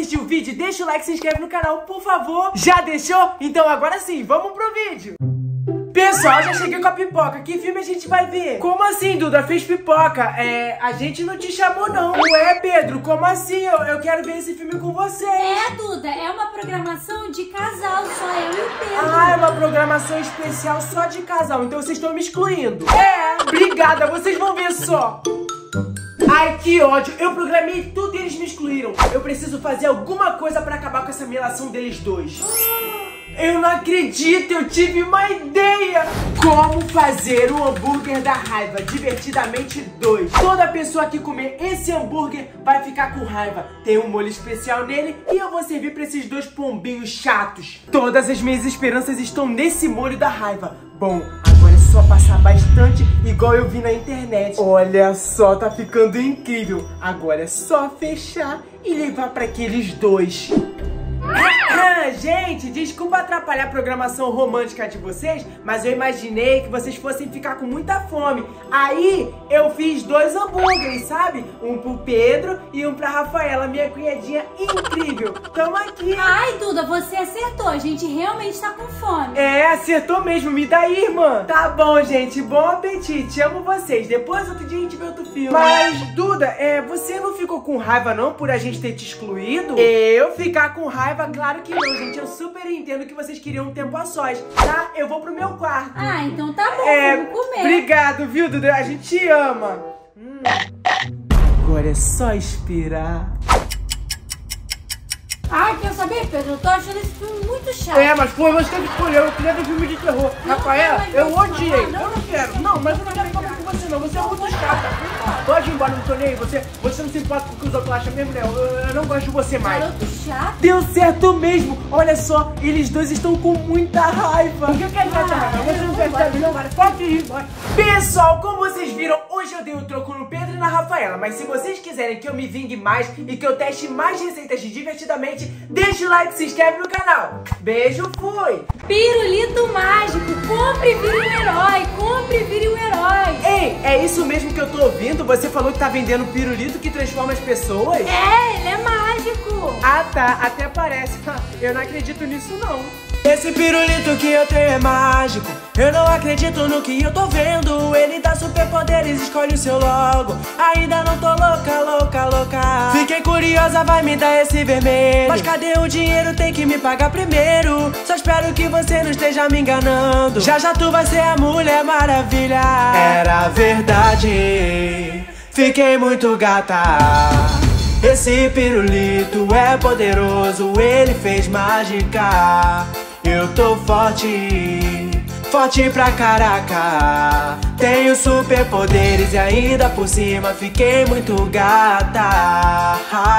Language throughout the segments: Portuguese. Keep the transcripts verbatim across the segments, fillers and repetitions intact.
assistiu o vídeo, deixa o like e se inscreve no canal, por favor. Já deixou? Então agora sim, vamos pro vídeo. Pessoal, já cheguei com a pipoca. Que filme a gente vai ver? Como assim, Duda? Fez pipoca? É, a gente não te chamou, não. Ué, Pedro, como assim? Eu, eu quero ver esse filme com você. É, Duda, é uma programação de casal, só eu e o Pedro. Ah, é uma programação especial só de casal. Então vocês estão me excluindo. É, obrigada, vocês vão ver só. Ai, que ódio. Eu programei tudo e eles me excluíram. Eu preciso fazer alguma coisa pra acabar com essa relação deles dois. Eu não acredito, eu tive uma ideia! Como fazer o hambúrguer da raiva, divertidamente dois. Toda pessoa que comer esse hambúrguer vai ficar com raiva. Tem um molho especial nele e eu vou servir pra esses dois pombinhos chatos. Todas as minhas esperanças estão nesse molho da raiva. Bom, agora é só passar bastante, igual eu vi na internet. Olha só, tá ficando incrível. Agora é só fechar e levar pra aqueles dois. Gente, desculpa atrapalhar a programação romântica de vocês, mas eu imaginei que vocês fossem ficar com muita fome. Aí eu fiz dois hambúrgueres, sabe? Um pro Pedro e um pra Rafaela, minha cunhadinha incrível. Tamo aqui. Ai, Duda, você acertou. A gente realmente tá com fome. É, acertou mesmo. Me dá aí, irmã. Tá bom, gente. Bom apetite. Amo vocês. Depois, outro dia, a gente vê outro filme. Mas, Duda, é, você não ficou com raiva, não, por a gente ter te excluído? Eu ficar com raiva? Claro que não, gente. Eu super entendo que vocês queriam um tempo a sós, tá? Eu vou pro meu quarto. Ah, então tá bom. É, vamos comer. Obrigado, viu, Duda? A gente te ama. Hum. Agora é só esperar. Ai, quer saber, Pedro? Eu tô achando esse filme muito chato. É, mas foi você que escolheu. Eu queria ver filme de terror. Não, Rafaela, não, eu não, odiei. não, não, eu não quero. Não, mas eu não quero ficar com você, não. Você é muito chata. Pode ir embora, não tô nem aí. Você, você não se importa com o que os outros acham mesmo, né? Eu, eu não gosto de você mais. Garoto chato. Deu certo mesmo. Olha só, eles dois estão com muita raiva. O que quer dizer essa raiva? Você não percebe, não? Pode ir embora. Pessoal, como vocês viram, hoje eu dei um troco no Pedro e na Rafaela. Mas se vocês quiserem que eu me vingue mais e que eu teste mais receitas de Divertidamente, deixa o like e se inscreve no canal. Beijo, fui! Pirulito mágico. Compre e vire um herói. Compre e vire um herói. Ei, é isso mesmo que eu tô ouvindo? Você falou que tá vendendo pirulito que transforma as pessoas? É, ele é mágico. Ah tá, até parece. Eu não acredito nisso não. Esse pirulito que eu tenho é mágico. Eu não acredito no que eu tô vendo. Ele dá superpoderes, escolhe o seu logo. Ainda não tô louca, louca, louca. Fiquei curiosa, vai me dar esse vermelho. Mas cadê o dinheiro? Tem que me pagar primeiro. Só espero que você não esteja me enganando. Já já tu vai ser a Mulher Maravilha. Era verdade, fiquei muito gata. Esse pirulito é poderoso, ele fez mágica. Eu tô forte, forte pra caraca. Tenho superpoderes e ainda por cima fiquei muito gata.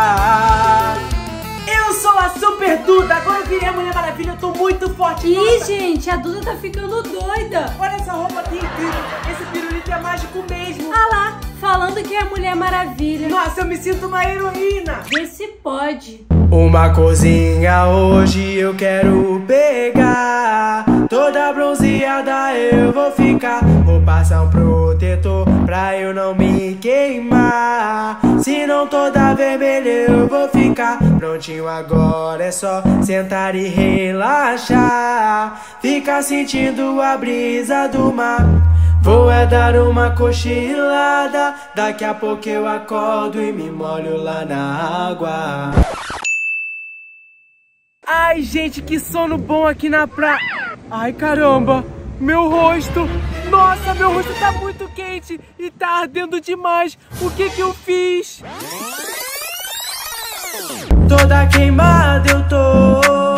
Eu sou a Super Duda, agora eu virei a Mulher Maravilha, eu tô muito forte. Ih, Nossa. gente, a Duda tá ficando doida. Olha essa roupa aqui incrível, esse pirulito é mágico mesmo. Ah lá, falando que é a Mulher Maravilha. Nossa, eu me sinto uma heroína. Vê se pode. Uma cozinha hoje eu quero pegar. Toda bronzeada eu vou ficar. Vou passar um protetor pra eu não me queimar. Se não toda vermelha eu vou ficar. Prontinho agora é só sentar e relaxar. Ficar sentindo a brisa do mar. Vou é dar uma cochilada. Daqui a pouco eu acordo e me molho lá na água. Ai, gente, que sono bom aqui na praia. Ai, caramba, meu rosto. Nossa, meu rosto tá muito quente e tá ardendo demais. O que que eu fiz? Toda queimada eu tô.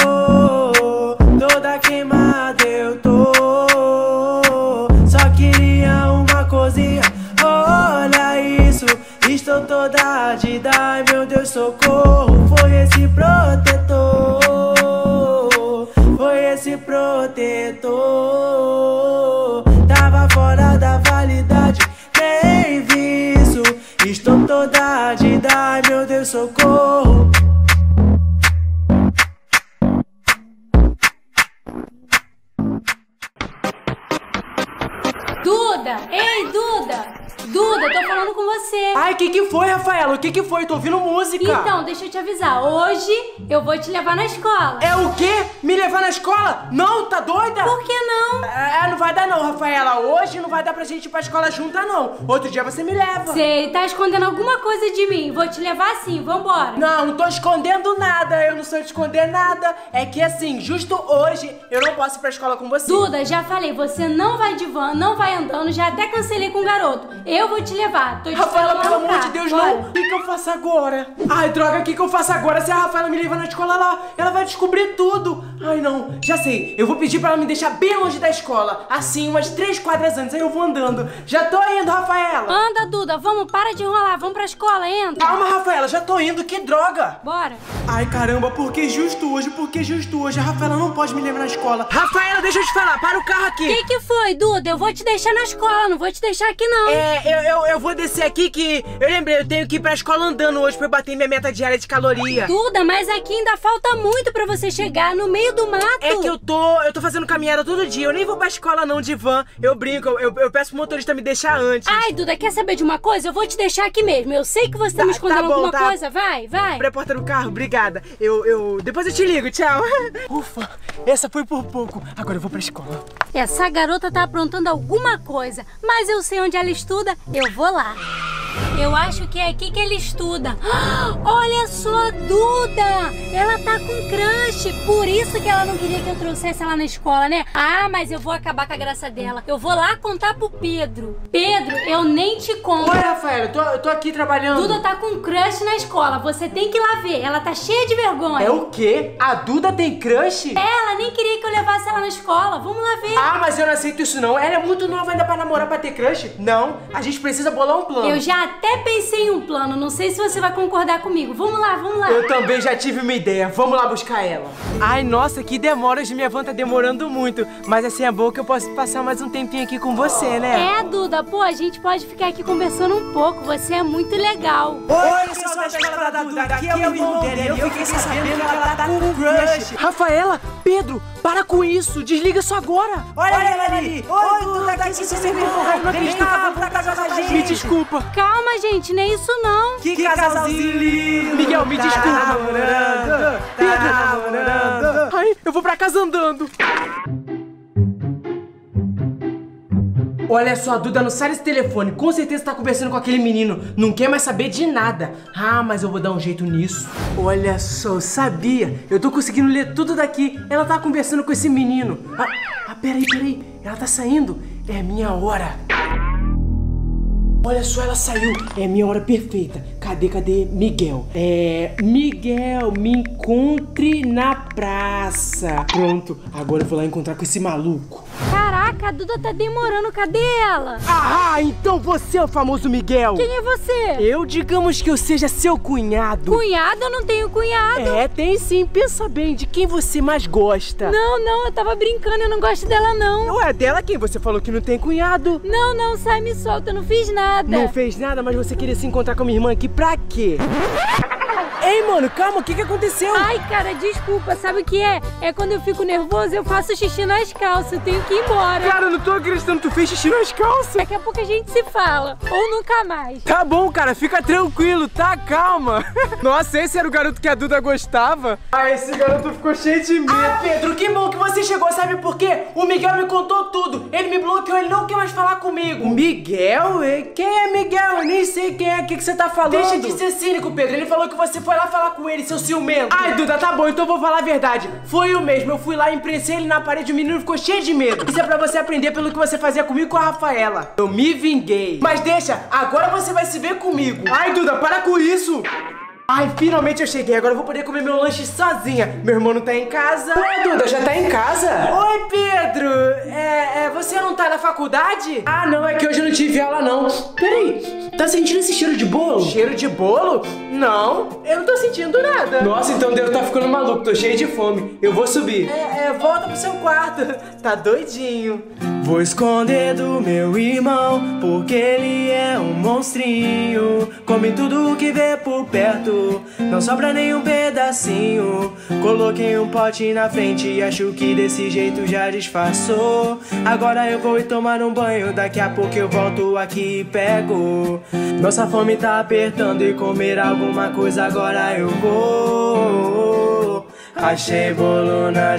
Toda queimada eu tô. Só queria uma coisinha. Olha isso, estou toda ardida. Ai, meu Deus, socorro. Foi esse protetor. Foi esse protetor. Tava fora da validade, nem vi isso. Estou toda ardida, ai meu Deus, socorro. Duda, ei Duda, Duda, eu tô falando com você. Ai, o que que foi, Rafaela? O que que foi? Tô ouvindo música. Então, deixa eu te avisar. Hoje eu vou te levar na escola. É o quê? Me levar na escola? Não, tá doida? Por que não? É, não vai dar não, Rafaela. Hoje não vai dar pra gente ir pra escola junta, não. Outro dia você me leva. Sei, tá escondendo alguma coisa de mim. Vou te levar sim, vambora. Não, não tô escondendo nada. Eu não sou de esconder nada. É que assim, justo hoje eu não posso ir pra escola com você. Duda, já falei, você não vai de van, não vai andando. Já até cancelei com o garoto. Eu vou te levar. Tô te Rafaela, pelo amor tá. de Deus, Bora. não. O que que eu faço agora? Ai, droga, o que que eu faço agora? Se a Rafaela me levar na escola lá, ela vai descobrir tudo. Ai, não. Já sei. Eu vou pedir pra ela me deixar bem longe da escola. Assim, umas três quadras antes. Aí eu vou andando. Já tô indo, Rafaela. Anda, Duda, vamos, para de enrolar. Vamos pra escola, entra. Calma, Rafaela, já tô indo. Que droga. Bora. Ai, caramba, por que justo hoje? Por que justo hoje? A Rafaela não pode me levar na escola. Rafaela, deixa eu te falar. Para o carro aqui. O que que foi, Duda? Eu vou te deixar na escola, não vou te deixar aqui, não. É, eu, eu, eu vou descer aqui que eu lembrei, eu tenho que ir pra escola andando hoje pra eu bater minha meta diária de caloria. Duda, mas aqui ainda falta muito pra você chegar no meio do mato. É que eu tô, eu tô fazendo caminhada todo dia, eu nem vou pra escola não de van, eu brinco, eu, eu, eu peço pro motorista me deixar antes. Ai, Duda, quer saber de uma coisa? Eu vou te deixar aqui mesmo. Eu sei que você tá, Tá- me escondendo tá bom, alguma tá. coisa. Vai, vai. Abre a porta do carro, obrigada. Eu, eu, depois eu te ligo, tchau. Ufa, essa foi por pouco, agora eu vou pra escola. Essa garota tá aprontando alguma coisa, mas eu sei onde ela estuda, eu vou lá. Eu acho que é aqui que ele estuda. Olha só, Duda! Ela tá com crush. Por isso que ela não queria que eu trouxesse ela na escola, né? Ah, mas eu vou acabar com a graça dela. Eu vou lá contar pro Pedro. Pedro, eu nem te conto. Oi, Rafaela, eu tô, eu tô aqui trabalhando. Duda tá com crush na escola. Você tem que ir lá ver. Ela tá cheia de vergonha. É o quê? A Duda tem crush? Ela nem queria que eu levasse ela na escola. Vamos lá ver. Ah, mas eu não aceito isso não. Ela é muito nova ainda pra namorar, pra ter crush? Não, a gente precisa bolar um plano. Eu já até pensei em um plano. Não sei se você vai concordar comigo. Vamos lá, vamos lá. Eu também já tive uma ideia. Vamos lá buscar ela. Ai, nossa, que demora. Hoje minha van tá demorando muito. Mas assim é bom que eu posso passar mais um tempinho aqui com você, né? É, Duda, pô, a gente pode ficar aqui conversando um pouco. Você é muito legal. Oi, pessoal da escola da Duda. Aqui é o irmão dela. Eu fiquei sabendo que ela tá com crush. Rafaela, Pedro, para com isso. Desliga isso agora. Olha ela ali. Oi, Duda, aqui que você me empurrar. Não acreditava pra casa da gente. Me desculpa. Calma, gente, nem isso não. Que casalzinho lindo. Miguel, me desculpa. Tá namorando. Pedro, tá namorando. Ai, eu vou pra casa andando. Olha só, a Duda não sai desse telefone. Com certeza tá conversando com aquele menino. Não quer mais saber de nada. Ah, mas eu vou dar um jeito nisso. Olha só, eu sabia. Eu tô conseguindo ler tudo daqui. Ela tá conversando com esse menino. Ah, ah peraí, peraí. Ela tá saindo. É minha hora. Olha só, ela saiu. É minha hora perfeita. Cadê, cadê Miguel? É... Miguel, me encontre na praça. Pronto, agora eu vou lá encontrar com esse maluco. Caraca, a Duda tá demorando. Cadê ela? Ah, então você é o famoso Miguel. Quem é você? Eu, digamos que eu seja seu cunhado. Cunhado? Eu não tenho cunhado. É, tem sim. Pensa bem, de quem você mais gosta? Não, não, eu tava brincando. Eu não gosto dela, não. Não é dela quem? Você falou que não tem cunhado. Não, não, sai, me solta. Eu não fiz nada. Não fez nada, mas você queria se encontrar com a minha irmã aqui pra quê? Ei, mano, calma, o que que aconteceu? Ai, cara, desculpa, sabe o que é? É quando eu fico nervoso, eu faço xixi nas calças, eu tenho que ir embora. Cara, eu não tô acreditando, tu fez xixi nas calças. Daqui a pouco a gente se fala, ou nunca mais. Tá bom, cara, fica tranquilo, tá? Calma. Nossa, esse era o garoto que a Duda gostava? Ah, esse garoto ficou cheio de medo. Ah, Pedro, que bom que você chegou, sabe por quê? O Miguel me contou tudo, ele me bloqueou, ele não quer mais falar comigo. O Miguel? Quem é Miguel? Eu nem sei quem é, o que que você tá falando? Deixa de ser cínico, Pedro, ele falou que você foi lá falar com ele, seu ciumento. Ai, Duda, tá bom, então eu vou falar a verdade. Foi o mesmo, eu fui lá, imprensei ele na parede, o menino ficou cheio de medo. Isso é pra você aprender pelo que você fazia comigo com a Rafaela. Eu me vinguei. Mas deixa, agora você vai se ver comigo. Ai, Duda, para com isso. Ai, finalmente eu cheguei, agora eu vou poder comer meu lanche sozinha. Meu irmão não tá em casa. Ué, Duda, já tá em casa? Oi, Pedro. É, é, você não tá na faculdade? Ah, não, é que hoje eu não tive aula, não. Peraí, tá sentindo esse cheiro de bolo? Cheiro de bolo? Não, eu não tô sentindo nada. Nossa, então Deus tá ficando maluco, tô cheio de fome. Eu vou subir. É, é, volta pro seu quarto. Tá doidinho. Vou esconder do meu irmão, porque ele é um monstrinho. Come tudo que vê por perto, não sobra nenhum pedacinho. Coloquei um pote na frente e acho que desse jeito já disfarçou. Agora eu vou ir tomar um banho, daqui a pouco eu volto aqui e pego. Nossa fome tá apertando e comer alguma coisa agora eu vou. Achei bolo na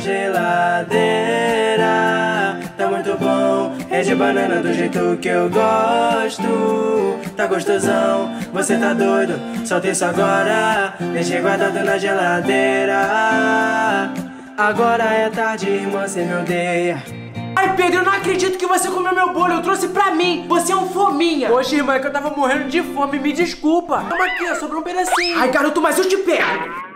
geladeira, tá muito bom, é de banana do jeito que eu gosto. Tá gostosão, você tá doido, solta isso agora, deixei guardado na geladeira. Agora é tarde, irmã, cê me odeia. Ai, Pedro, eu não acredito que você comeu meu bolo, eu trouxe pra mim, você é um fominha. Poxa, irmã, é que eu tava morrendo de fome, me desculpa. Toma aqui, ó, sobrou um pedacinho. Ai, garoto, mas eu te pego.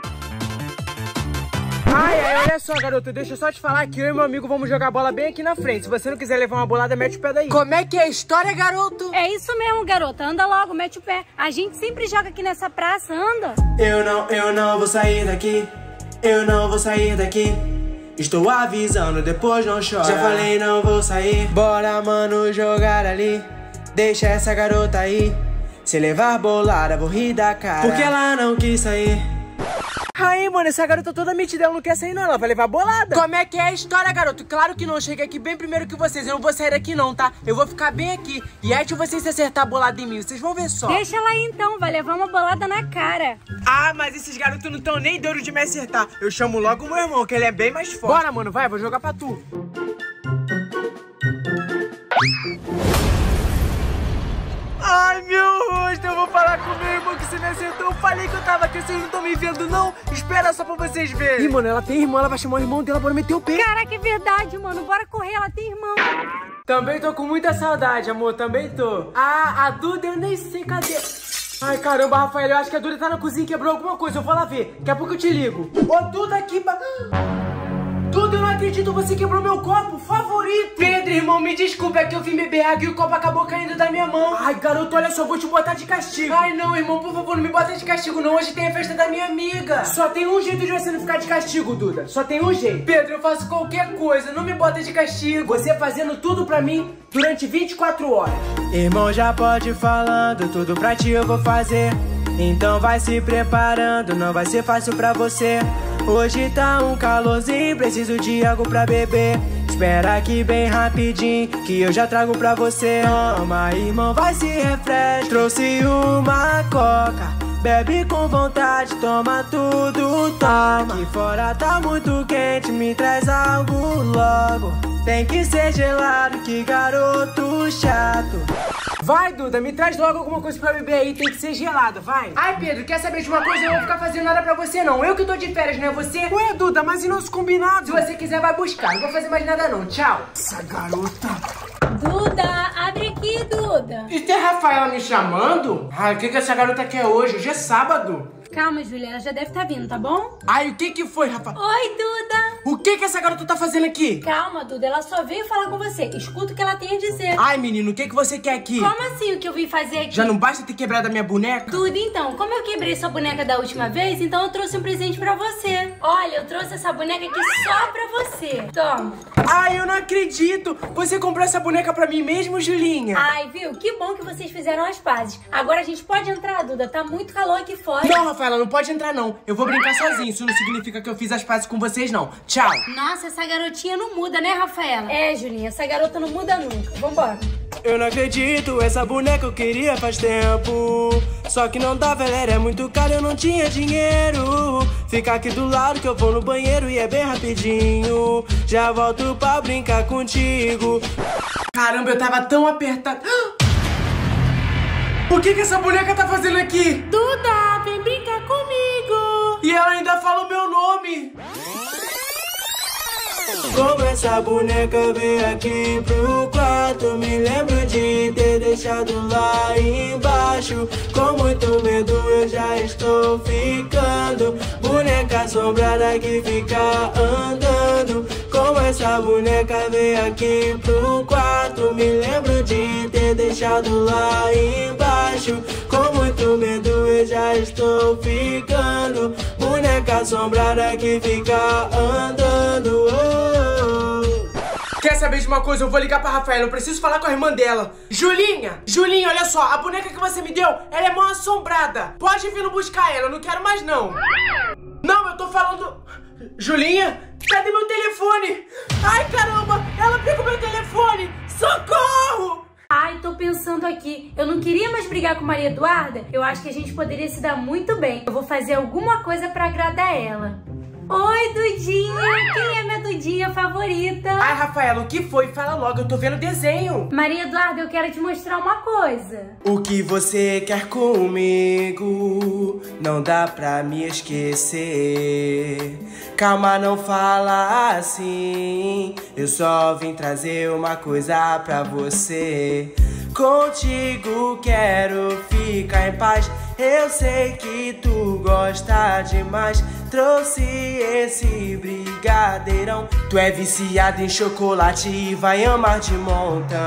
Ai, ai, olha só, garoto, deixa eu só te falar que eu e meu amigo vamos jogar bola bem aqui na frente. Se você não quiser levar uma bolada, mete o pé daí. Como é que é a história, garoto? É isso mesmo, garota. Anda logo, mete o pé. A gente sempre joga aqui nessa praça, anda. Eu não, eu não vou sair daqui. Eu não vou sair daqui. Estou avisando, depois não chora. Já falei, não vou sair. Bora, mano, jogar ali. Deixa essa garota aí. Se levar bolada, vou rir da cara, porque ela não quis sair. Aí, mano, essa garota toda metida, ela não quer sair não, ela vai levar bolada. Como é que é a história, garoto? Claro que não, eu cheguei aqui bem primeiro que vocês. Eu não vou sair daqui não, tá? Eu vou ficar bem aqui. E antes de vocês se acertar a bolada em mim, vocês vão ver só. Deixa ela aí então, vai levar uma bolada na cara. Ah, mas esses garotos não estão nem doidos de me acertar. Eu chamo logo o meu irmão, que ele é bem mais forte. Bora, mano, vai, vou jogar pra tu. Ai, meu rosto, eu vou falar com meu irmão que você me acertou. Eu falei que eu tava aqui, vocês não estão me vendo, não? Espera só pra vocês verem. Ih, mano, ela tem irmão, ela vai chamar o irmão dela, bora meter o pé. Caraca, é verdade, mano, bora correr, ela tem irmão. Também tô com muita saudade, amor, também tô. Ah, a Duda eu nem sei, cadê? Ai, caramba, Rafael, eu acho que a Duda tá na cozinha e quebrou alguma coisa, eu vou lá ver. Daqui a pouco eu te ligo. Ô, Duda aqui, ba... Duda, eu não acredito, você quebrou meu copo favorito. Pedro, irmão, me desculpa, é que eu vim beber água e o copo acabou caindo da minha mão. Ai, garoto, olha só, vou te botar de castigo. Ai, não, irmão, por favor, não me bota de castigo não, hoje tem a festa da minha amiga. Só tem um jeito de você não ficar de castigo, Duda, só tem um jeito. Pedro, eu faço qualquer coisa, não me bota de castigo. Você fazendo tudo pra mim durante vinte e quatro horas. Irmão, já pode ir falando, tudo pra ti eu vou fazer. Então vai se preparando, não vai ser fácil pra você. Hoje tá um calorzinho, preciso de algo pra beber. Espera aqui bem rapidinho, que eu já trago pra você. Toma, irmão, vai se refrescar. Trouxe uma coca, bebe com vontade, toma tudo, toma. Aqui fora tá muito quente, me traz algo logo. Tem que ser gelado, que garoto chato. Vai, Duda, me traz logo alguma coisa pra beber aí, tem que ser gelada, vai. Ai, Pedro, quer saber de uma coisa? Eu não vou ficar fazendo nada pra você, não. Eu que tô de férias, não é você? Ué, Duda, mas e nosso combinado? Se você quiser, vai buscar. Não vou fazer mais nada, não. Tchau. Essa garota... Duda, abre aqui, Duda. E tem a Rafaela me chamando? Ai, o que que essa garota quer hoje? Hoje é sábado. Calma, Julia, ela já deve estar vindo, tá bom? Ai, o que que foi, Rafa? Oi, Duda. O que que essa garota tá fazendo aqui? Calma, Duda, ela só veio falar com você. Escuta o que ela tem a dizer. Ai, menino, o que que você quer aqui? Como assim o que eu vim fazer aqui? Já não basta ter quebrado a minha boneca? Duda, então, como eu quebrei sua boneca da última vez, então eu trouxe um presente pra você. Olha, eu trouxe essa boneca aqui só pra você. Toma. Ai, eu não acredito. Você comprou essa boneca pra mim mesmo, Julinha? Ai, viu? Que bom que vocês fizeram as pazes. Agora a gente pode entrar, Duda. Tá muito calor aqui fora. Não, Rafaela, não pode entrar, não. Eu vou brincar sozinho. Isso não significa que eu fiz as pazes com vocês, não. Tchau. Nossa, essa garotinha não muda, né, Rafaela? É, Julinha, essa garota não muda nunca. Vambora. Eu não acredito, essa boneca eu queria faz tempo. Só que não dava, ela era muito cara, eu não tinha dinheiro. Fica aqui do lado que eu vou no banheiro e é bem rapidinho. Já volto pra brincar contigo. Caramba, eu tava tão apertado. O que que essa boneca tá fazendo aqui? Duda, vem brincar comigo. E ela ainda fala o meu nome. Como essa boneca veio aqui pro quarto, me lembro de ter deixado lá embaixo. Com muito medo eu já estou ficando. Boneca assombrada que fica andando. Como essa boneca veio aqui pro quarto, me lembro de ter deixado lá embaixo. Com muito medo eu já estou ficando. Boneca assombrada que fica andando. Oh. Quer saber de uma coisa? Eu vou ligar pra Rafaela, eu preciso falar com a irmã dela. Julinha, Julinha, olha só, a boneca que você me deu, ela é mal assombrada. Pode vir buscar ela, eu não quero mais não. Não, eu tô falando... Julinha, cadê meu telefone? Ai, caramba, ela pegou meu telefone. Socorro! Ai, tô pensando aqui, eu não queria mais brigar com Maria Eduarda. Eu acho que a gente poderia se dar muito bem. Eu vou fazer alguma coisa pra agradar ela. Oi, Dudinha! Quem é minha Dudinha favorita? Ai, Rafaela, o que foi? Fala logo, eu tô vendo desenho. Maria Eduarda, eu quero te mostrar uma coisa. O que você quer comigo? Não dá pra me esquecer. Calma, não fala assim. Eu só vim trazer uma coisa pra você. Contigo quero ficar em paz. Eu sei que tu gosta demais. Trouxe esse brigadeirão. Tu é viciado em chocolate e vai amar de montão.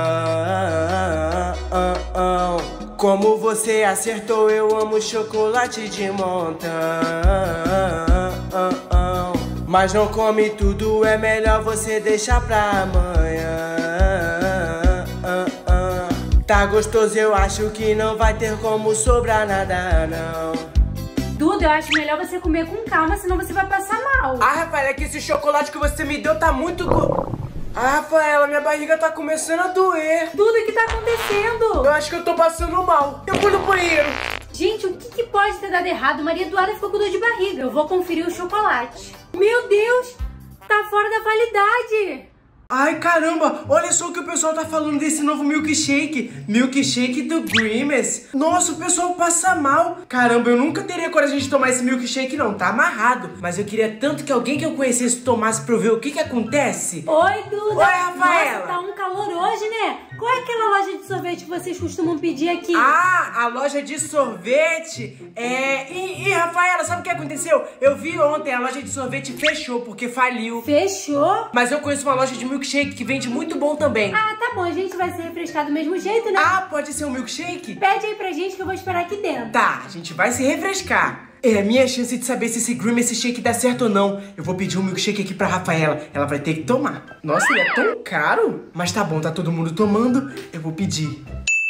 Como você acertou, eu amo chocolate de montão. Mas não come tudo, é melhor você deixar pra amanhã. Tá gostoso, eu acho que não vai ter como sobrar nada, não. Duda, eu acho melhor você comer com calma, senão você vai passar mal. Ah, Rafaela, é que esse chocolate que você me deu tá muito... Go... Ah, Rafaela, minha barriga tá começando a doer. Duda, o que tá acontecendo? Eu acho que eu tô passando mal. Eu vou no banheiro. Gente, o que, que pode ter dado errado? Maria Eduarda ficou com dor de barriga. Eu vou conferir o chocolate. Meu Deus, tá fora da validade. Ai, caramba, olha só o que o pessoal tá falando desse novo milkshake. Milkshake do Grimace. Nossa, o pessoal passa mal. Caramba, eu nunca teria coragem de tomar esse milkshake não, tá amarrado. Mas eu queria tanto que alguém que eu conhecesse tomasse pra eu ver o que que acontece. Oi, Duda. Oi, Rafaela. Nossa, tá um calor hoje, né? Qual é aquela loja de sorvete que vocês costumam pedir aqui? Ah, a loja de sorvete é... Ih, ih, Rafaela, sabe o que aconteceu? Eu vi ontem, a loja de sorvete fechou porque faliu. Fechou? Mas eu conheço uma loja de milkshake que vende muito bom também. Ah, tá bom, a gente vai se refrescar do mesmo jeito, né? Ah, pode ser um milkshake? Pede aí pra gente que eu vou esperar aqui dentro. Tá, a gente vai se refrescar. É a minha chance de saber se esse Grimace shake dá certo ou não. Eu vou pedir um milkshake aqui pra Rafaela. Ela vai ter que tomar. Nossa, ele é tão caro. Mas tá bom, tá todo mundo tomando. Eu vou pedir.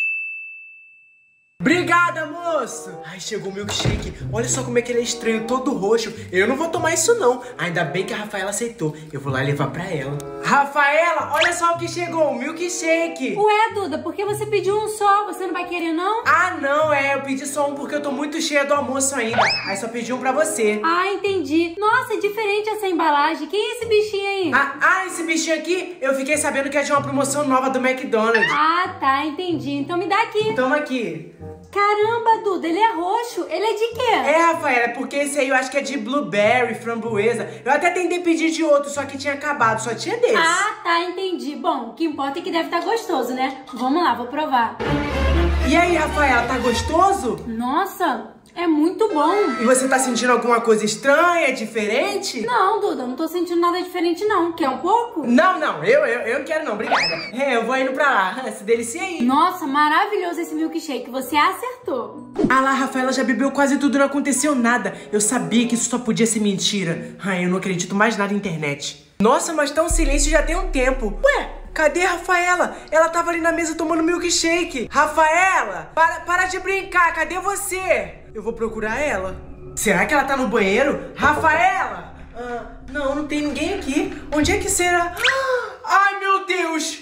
Obrigada, moço! Ai, chegou o milkshake. Olha só como é que ele é estranho, todo roxo. Eu não vou tomar isso, não. Ainda bem que a Rafaela aceitou. Eu vou lá levar pra ela. Rafaela, olha só o que chegou, o milkshake. Ué, Duda, por que você pediu um só? Você não vai querer, não? Ah, não, é. Eu pedi só um porque eu tô muito cheia do almoço ainda. Aí só pedi um pra você. Ah, entendi. Nossa, é diferente essa embalagem. Quem é esse bichinho aí? Ah, ah, esse bichinho aqui, eu fiquei sabendo que é de uma promoção nova do McDonald's. Ah, tá, entendi. Então me dá aqui. Toma aqui. Caramba, Duda, ele é roxo. Ele é de quê? É, Rafaela, é porque esse aí eu acho que é de blueberry, framboesa. Eu até tentei pedir de outro, só que tinha acabado, só tinha desse. Ah, tá, entendi. Bom, o que importa é que deve estar gostoso, né? Vamos lá, vou provar. E aí, Rafaela, tá gostoso? Nossa, é muito bom. E você tá sentindo alguma coisa estranha, diferente? Não, Duda, não tô sentindo nada diferente, não. Quer um pouco? Não, não, eu, eu, eu não quero não, obrigada. É, eu vou indo pra lá, se delicia aí. Nossa, maravilhoso esse milkshake, você acertou. Ah lá, a Rafaela já bebeu quase tudo, não aconteceu nada. Eu sabia que isso só podia ser mentira. Ai, eu não acredito mais nada na internet. Nossa, mas tá um silêncio já tem um tempo. Ué, cadê a Rafaela? Ela tava ali na mesa tomando milkshake. Rafaela, para, para de brincar, cadê você? Eu vou procurar ela. Será que ela tá no banheiro? Rafaela! Ah, não, não tem ninguém aqui. Onde é que será? Ai, meu Deus!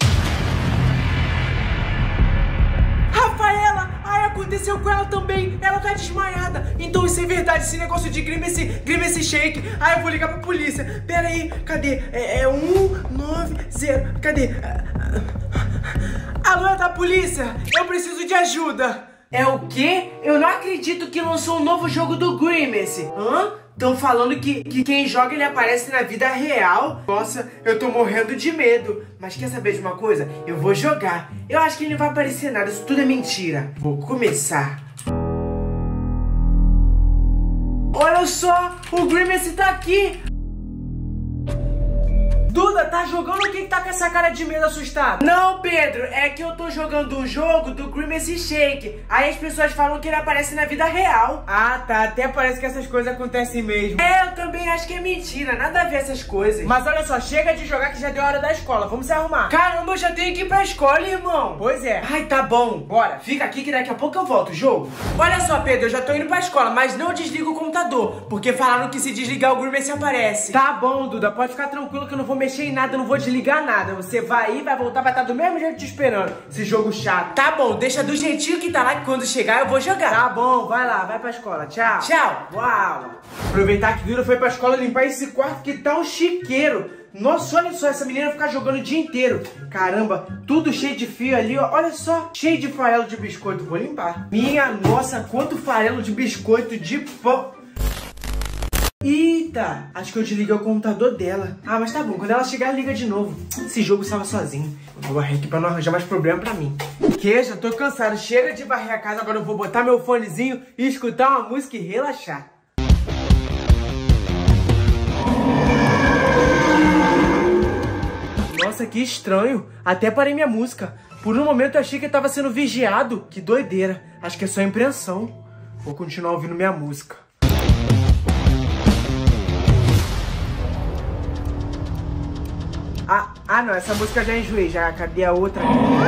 Rafaela! Ai, aconteceu com ela também. Ela tá desmaiada. Então isso é verdade, esse negócio de Grimace, Grimace shake. Ai, eu vou ligar pra polícia. Pera aí, cadê? É, é um, nove, zero. Cadê? Alô, é da polícia? Eu preciso de ajuda. É o quê? Eu não acredito que lançou um novo jogo do Grimace. Hã? Estão falando que, que quem joga ele aparece na vida real. Nossa, eu tô morrendo de medo. Mas quer saber de uma coisa? Eu vou jogar. Eu acho que ele não vai aparecer nada, isso tudo é mentira. Vou começar. Olha só, o Grimace tá aqui. Duda, tá jogando o que que tá com essa cara de medo assustado? Não, Pedro, é que eu tô jogando um jogo do Grimace Shake. Aí as pessoas falam que ele aparece na vida real. Ah, tá, até parece que essas coisas acontecem mesmo. É, eu também acho que é mentira, nada a ver essas coisas. Mas olha só, chega de jogar que já deu a hora da escola, vamos se arrumar. Caramba, eu já tenho que ir pra escola, irmão. Pois é. Ai, tá bom, bora, fica aqui que daqui a pouco eu volto, jogo. Olha só, Pedro, eu já tô indo pra escola, mas não desliga o computador, porque falaram que se desligar o Grimace aparece. Tá bom, Duda, pode ficar tranquilo que eu não vou mexer em nada, eu não vou desligar nada. Você vai ir, vai voltar, vai estar do mesmo jeito te esperando. Esse jogo chato. Tá bom, deixa do jeitinho que tá lá, que quando chegar eu vou jogar. Tá bom, vai lá, vai pra escola, tchau. Tchau. Uau. Aproveitar que Duda foi pra escola limpar esse quarto que tá um chiqueiro. Nossa, olha só, essa menina ficar jogando o dia inteiro. Caramba, tudo cheio de fio ali, ó. Olha só, cheio de farelo de biscoito. Vou limpar. Minha nossa, quanto farelo de biscoito de pão. Eita, acho que eu desliguei o computador dela. Ah, mas tá bom, quando ela chegar, liga de novo. Esse jogo estava sozinho. Eu vou varrer aqui pra não arranjar mais problema pra mim. Que já tô cansado, chega de varrer a casa. Agora eu vou botar meu fonezinho e escutar uma música e relaxar. Nossa, que estranho. Até parei minha música. Por um momento eu achei que eu tava sendo vigiado. Que doideira. Acho que é só impressão. Vou continuar ouvindo minha música. Ah, ah não, essa música já enjoei, já. Cadê a outra?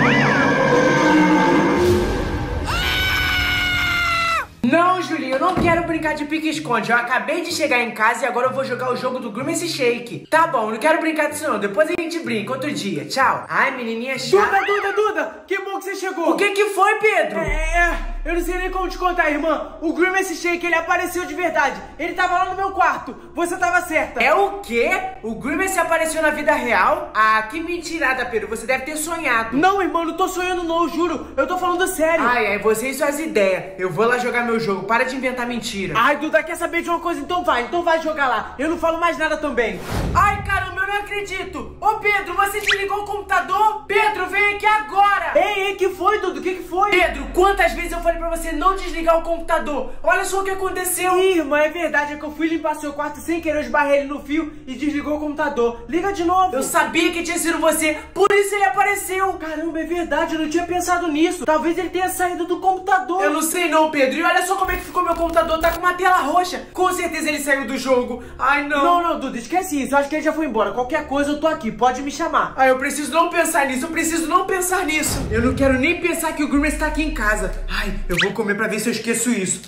Não, Julinho, eu não quero brincar de pique-esconde. Eu acabei de chegar em casa e agora eu vou jogar o jogo do Grimace Shake. Tá bom, não quero brincar disso não. Depois a gente brinca, outro dia. Tchau. Ai, menininha chata. Duda, Duda, Duda, que bom que você chegou. O que que foi, Pedro? É, eu não sei nem como te contar, irmã. O Grimace Shake, ele apareceu de verdade. Ele tava lá no meu quarto. Você tava certa. É o quê? O Grimace apareceu na vida real? Ah, que mentirada, Pedro. Você deve ter sonhado. Não, irmão, não tô sonhando não, eu juro. Eu tô falando sério. Ai, ai, você e suas ideias. Eu vou lá jogar meu jogo. Para de inventar mentira. Ai, Duda, quer saber de uma coisa? Então vai, então vai jogar lá. Eu não falo mais nada também. Ai, caramba, eu não acredito. Ô, Pedro, você desligou o computador? Pedro, vem aqui agora. Ei, ei, que foi, Duda? O que que foi? Pedro, quantas vezes eu falei pra você não desligar o computador? Olha só o que aconteceu. Ih, irmã, é verdade. É que eu fui limpar seu quarto sem querer, eu esbarrei ele no fio e desligou o computador. Liga de novo. Eu sabia que tinha sido você, por isso ele apareceu. Caramba, é verdade, eu não tinha pensado nisso. Talvez ele tenha saído do computador. Eu não sei não, Pedro. E olha só como é que ficou meu computador, tá com uma tela roxa. Com certeza ele saiu do jogo. Ai, não. Não, não, Duda, esquece isso. Eu acho que ele já foi embora. Qualquer coisa eu tô aqui, pode me chamar. Ai, eu preciso não pensar nisso, eu preciso não pensar nisso. Eu não quero nem pensar que o Grimace tá aqui em casa. Ai, eu vou comer pra ver se eu esqueço isso.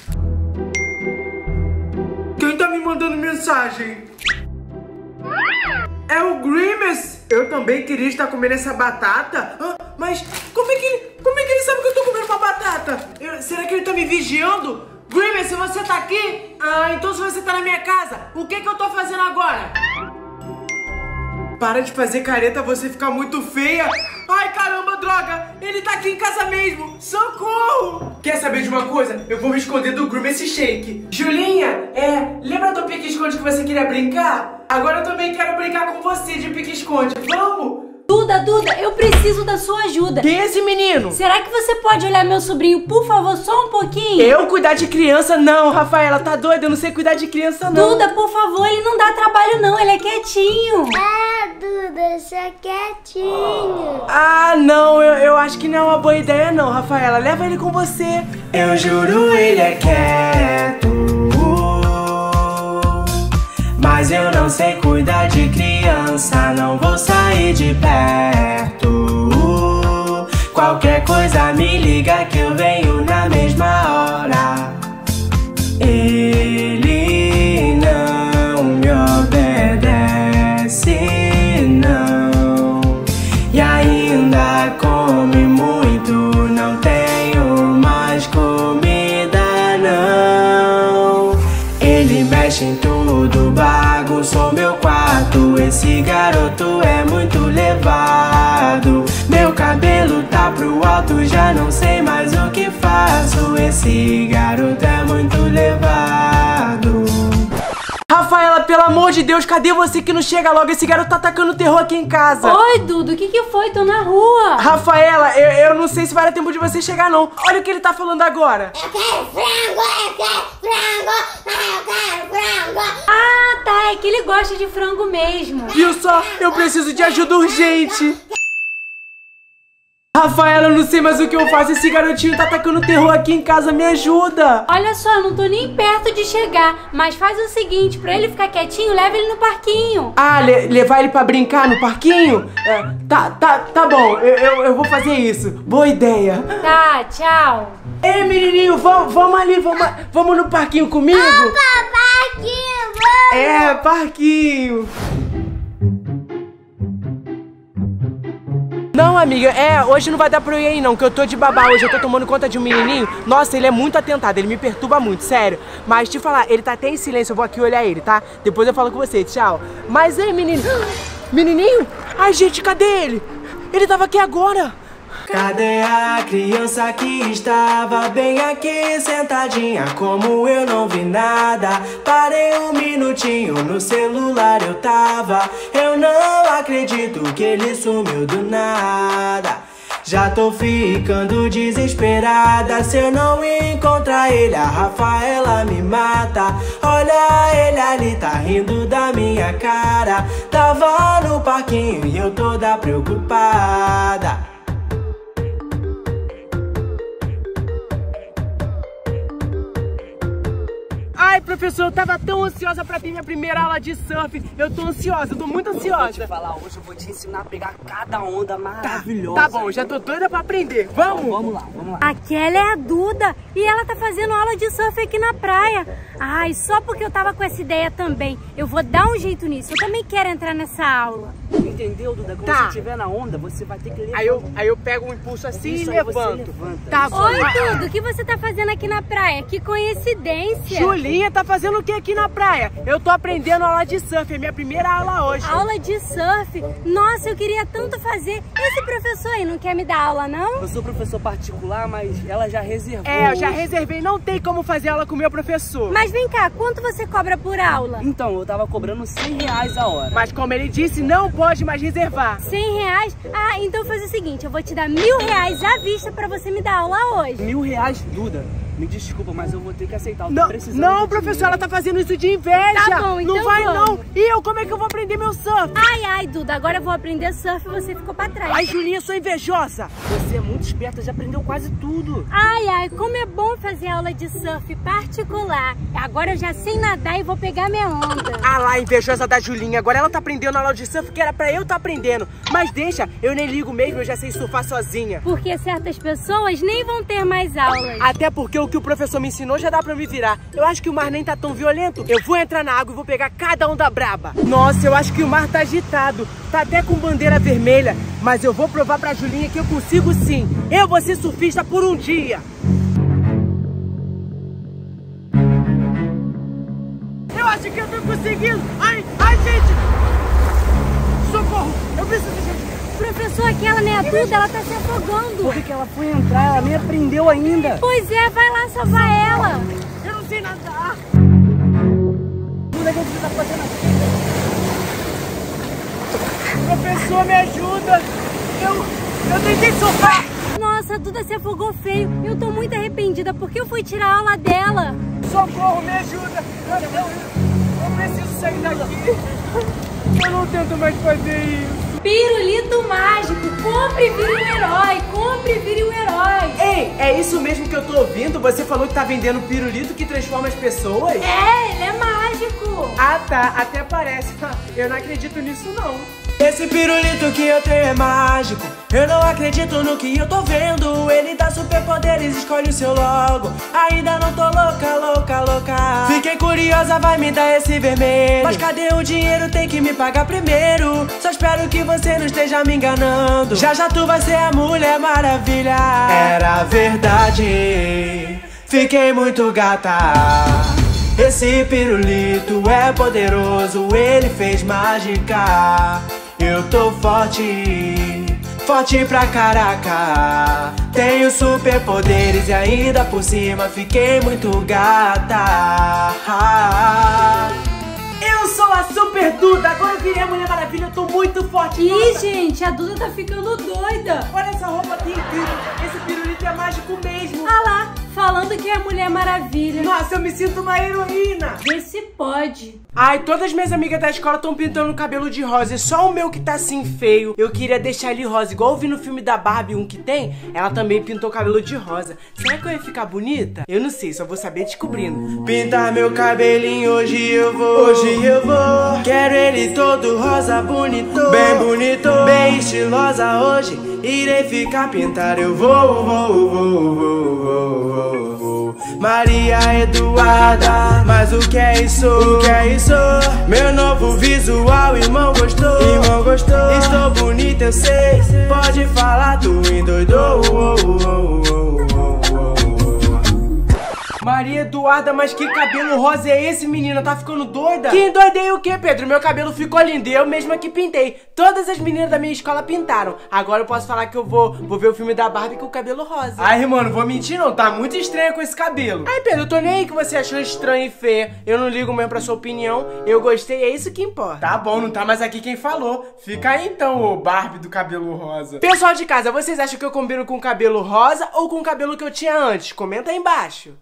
Quem tá me mandando mensagem? É o Grimace. Eu também queria estar comendo essa batata. Ah, mas como é que ele, como é que ele sabe que eu tô comendo uma batata? Eu, será que ele tá me vigiando? Grimace, você tá aqui? Ah, então se você tá na minha casa, o que que eu tô fazendo agora? Para de fazer careta, você fica muito feia. Ai, caramba, droga. Ele tá aqui em casa mesmo. Socorro. Quer saber de uma coisa? Eu vou me esconder do Grimace Shake. Julinha, é, lembra do pique-esconde que você queria brincar? Agora eu também quero brincar com você de pique-esconde. Vamos? Duda, Duda, eu preciso da sua ajuda. Quem é esse menino? Será que você pode olhar meu sobrinho, por favor, só um pouquinho? Eu cuidar de criança? Não, Rafaela, tá doida? Eu não sei cuidar de criança, não. Duda, por favor, ele não dá trabalho, não. Ele é quietinho. Ah, Duda, só quietinho. Ah, não, eu, eu acho que não é uma boa ideia, não, Rafaela. Leva ele com você. Eu juro, ele é quieto, mas eu não sei cuidar de criança, não vou sair de perto. Qualquer coisa me liga que eu venho na mesma hora. Ele não me obedece, não. E ainda come muito, não tenho mais comida, não. Ele mexe em tudo, bagunçou meu quarto. Esse garoto é muito levado. Meu cabelo tá pro alto, já não sei mais o que faço. Esse garoto é muito levado. Rafaela, pelo amor de Deus, cadê você que não chega logo? Esse garoto tá atacando terror aqui em casa. Oi, Dudu, o que que foi? Tô na rua. Rafaela, eu, eu não sei se vai dar tempo de você chegar, não. Olha o que ele tá falando agora. Eu quero frango, eu quero frango, eu quero frango. Ah, tá, é é que ele gosta de frango mesmo. Viu só? Eu preciso de ajuda urgente. Rafaela, eu não sei mais o que eu faço. Esse garotinho tá atacando terror aqui em casa. Me ajuda. Olha só, eu não tô nem perto de chegar. Mas faz o seguinte, pra ele ficar quietinho, leva ele no parquinho. Ah, le levar ele pra brincar no parquinho? É, tá, tá, tá bom. Eu, eu, eu vou fazer isso. Boa ideia. Tá, tchau. Ei, menininho, vamos, vamos ali, vamos, vamos no parquinho comigo? Opa, parquinho, vamos! É, parquinho. Não, amiga, é, hoje não vai dar pra eu ir aí não, que eu tô de babá hoje, eu tô tomando conta de um menininho. Nossa, ele é muito atentado, ele me perturba muito, sério. Mas te falar, ele tá até em silêncio, eu vou aqui olhar ele, tá? Depois eu falo com você, tchau. Mas ei, menininho, menininho? Ai, gente, cadê ele? Ele tava aqui agora. Cadê a criança que estava bem aqui sentadinha? Como eu não vi nada, parei um minutinho, no celular eu tava. Eu não acredito que ele sumiu do nada. Já tô ficando desesperada, se eu não encontrar ele a Rafaela me mata. Olha ele ali, tá rindo da minha cara. Tava no parquinho e eu toda preocupada. Ai, professor, eu tava tão ansiosa pra ter minha primeira aula de surf. Eu tô ansiosa, eu tô muito ansiosa. Deixa eu falar, hoje eu vou te ensinar a pegar cada onda maravilhosa. Tá bom, já tô doida pra aprender. Vamos? Então, vamos lá, vamos lá. Aquela é a Duda e ela tá fazendo aula de surf aqui na praia. Ai, só porque eu tava com essa ideia também. Eu vou dar um jeito nisso, eu também quero entrar nessa aula. Entendeu, Duda? Quando Tá. você estiver na onda, você vai ter que levantar. Aí eu, aí eu pego um impulso assim Isso, e aí você levanto. levanta. Tá Isso. bom. Oi, Ah, Duda, o que você tá fazendo aqui na praia? Que coincidência. Julinha tá fazendo o que aqui na praia? Eu tô aprendendo aula de surf, é minha primeira aula hoje. Aula de surf? Nossa, eu queria tanto fazer. Esse professor aí não quer me dar aula, não? Eu sou professor particular, mas ela já reservou. É, eu já hoje. reservei, não tem como fazer aula com o meu professor. Mas vem cá, quanto você cobra por aula? Então, eu tava cobrando cem reais a hora. Mas como ele disse, não pode mais reservar. cem reais? Ah, então faz o seguinte, eu vou te dar mil reais à vista pra você me dar aula hoje. Mil reais, Duda. Me desculpa, mas eu vou ter que aceitar. Eu tô Não, precisando não, de professor, dinheiro. ela tá fazendo isso de inveja. Tá bom, então não vai vamos. não. E eu, como é que eu vou aprender meu surf? Ai, ai, Duda, agora eu vou aprender surf e você ficou pra trás. Ai, Julinha, sou invejosa. Você é muito esperta, já aprendeu quase tudo. Ai, ai, como é bom fazer aula de surf particular. Agora eu já sei nadar e vou pegar minha onda. Ah lá, invejosa da Julinha. Agora ela tá aprendendo aula de surf que era pra eu tá aprendendo. Mas deixa, eu nem ligo mesmo, eu já sei surfar sozinha. Porque certas pessoas nem vão ter mais aulas. Até porque o que o professor me ensinou já dá pra me virar. Eu acho que o mar nem tá tão violento. Eu vou entrar na água e vou pegar cada onda braba. Nossa, eu acho que o mar tá agitado. Tá até com bandeira vermelha. Mas eu vou provar pra Julinha que eu consigo sim. Eu vou ser surfista por um dia. Eu acho que eu tô conseguindo. Ai, ai, gente. Socorro. Eu preciso de gente. Professor, aquela né, a Duda, ela tá se afogando. Por que que ela foi entrar? Ela nem aprendeu ainda. Pois é, vai lá salvar ela. Eu não sei nadar. Duda, o que você tá fazendo aqui? Professor, me ajuda. Eu, eu tentei surfar. Nossa, a Duda se afogou feio. Eu tô muito arrependida porque eu fui tirar a aula dela. Socorro, me ajuda. Eu, eu, eu preciso sair daqui. Eu não tento mais fazer isso. Pirulito mágico, compre e vire um herói, compre e vire um herói. Ei, é isso mesmo que eu tô ouvindo? Você falou que tá vendendo pirulito que transforma as pessoas? É, ele é mágico. Ah tá, até parece. Eu não acredito nisso não. Esse pirulito que eu tenho é mágico. Eu não acredito no que eu tô vendo. Ele dá superpoderes, escolhe o seu logo. Ainda não tô louca, louca, louca. Fiquei curiosa, vai me dar esse vermelho. Mas cadê o dinheiro? Tem que me pagar primeiro. Só espero que você não esteja me enganando. Já já tu vai ser a Mulher Maravilha. Era verdade. Fiquei muito gata. Esse pirulito é poderoso, ele fez mágica. Eu tô forte, forte pra caraca. Tenho superpoderes e ainda por cima fiquei muito gata. Eu sou a Super Duda, agora eu virei a Mulher Maravilha, eu tô muito forte. Ih, Nossa. gente, a Duda tá ficando doida. Olha essa roupa aqui incrível, esse pirulito é mágico mesmo. Ah lá, falando que é a Mulher Maravilha. Nossa, eu me sinto uma heroína. Vê se pode. Ai, todas as minhas amigas da escola estão pintando o cabelo de rosa. E só o meu que tá assim feio. Eu queria deixar ele rosa. Igual eu vi no filme da Barbie, um que tem. Ela também pintou o cabelo de rosa. Será que eu ia ficar bonita? Eu não sei, só vou saber descobrindo. Pintar meu cabelinho, hoje eu vou. Hoje eu vou. Quero ele todo rosa, bonito. Bem bonito, bem estilosa hoje. Irei ficar pintar, eu vou, vou, vou, vou, vou, vou, vou. Maria Eduarda, mas o que é isso? O que é isso? Meu novo visual, irmão gostou? Irmão gostou? Estou bonita, eu sei. Pode falar, tu endoidou. Oh, oh, oh, oh, oh. Maria Eduarda, mas que cabelo rosa é esse, menina? Tá ficando doida? Que endoidei o quê, Pedro? Meu cabelo ficou lindo e eu mesma que pintei. Todas as meninas da minha escola pintaram. Agora eu posso falar que eu vou, vou ver o filme da Barbie com o cabelo rosa. Ai, mano, vou mentir não, tá muito estranho com esse cabelo. Ai, Pedro, eu tô nem aí que você achou estranho e feio. Eu não ligo mesmo pra sua opinião. Eu gostei, é isso que importa. Tá bom, não tá mais aqui quem falou. Fica aí então, ô Barbie do cabelo rosa. Pessoal de casa, vocês acham que eu combino com o cabelo rosa ou com o cabelo que eu tinha antes? Comenta aí embaixo.